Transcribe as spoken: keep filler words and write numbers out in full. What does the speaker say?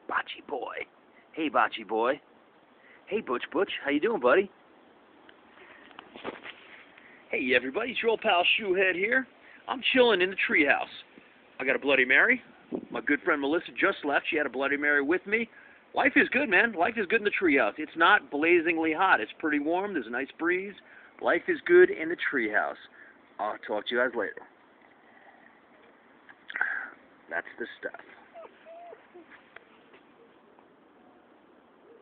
Bocce boy. Hey, Bocce boy. Hey, Butch Butch. How you doing, buddy? Hey, everybody. It's your old pal Shoehead here. I'm chilling in the treehouse. I got a Bloody Mary. My good friend Melissa just left. She had a Bloody Mary with me. Life is good, man. Life is good in the treehouse. It's not blazingly hot. It's pretty warm. There's a nice breeze. Life is good in the treehouse. I'll talk to you guys later. That's the stuff.